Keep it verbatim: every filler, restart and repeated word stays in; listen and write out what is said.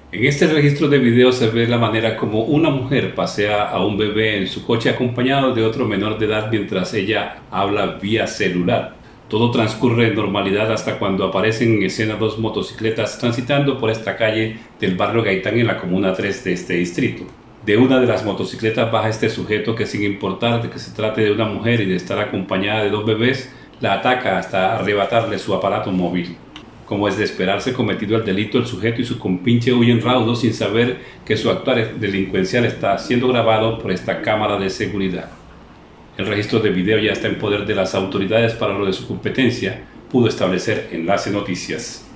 En este registro de video se ve la manera como una mujer pasea a un bebé en su coche acompañado de otro menor de edad mientras ella habla vía celular. Todo transcurre en normalidad hasta cuando aparecen en escena dos motocicletas transitando por esta calle del barrio Gaitán en la comuna tres de este distrito. De una de las motocicletas baja este sujeto que, sin importar de que se trate de una mujer y de estar acompañada de dos bebés, la ataca hasta arrebatarle su aparato móvil. Como es de esperarse, cometido el delito, el sujeto y su compinche huyen raudos sin saber que su actuar delincuencial está siendo grabado por esta cámara de seguridad. El registro de video ya está en poder de las autoridades para lo de su competencia, pudo establecer Enlace Noticias.